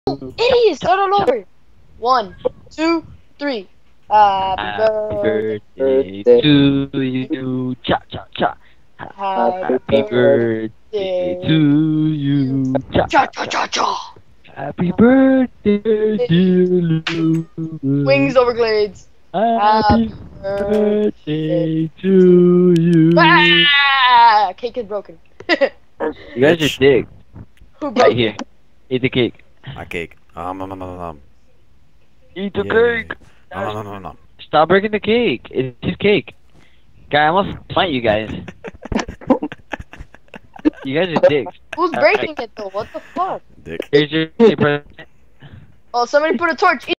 Idiot! Start all over. 1, 2, 3. Happy birthday birthday. to you. Cha cha cha. Happy birthday to you. Cha Cha cha cha cha. cha cha. Happy birthday, dear Wings Lulu. over glades. Happy birthday to you. Ah! Cake is broken. You guys are Bitch. dicks. Who Right broke here. it? Eat the cake. My cake. Eat the Yay. cake. Nom. Stop breaking the cake. It's his cake. Guy, I almost plant you guys. You guys are dicks. Who's breaking it though? What the fuck? Dick. Here's your present. Oh, somebody put a torch.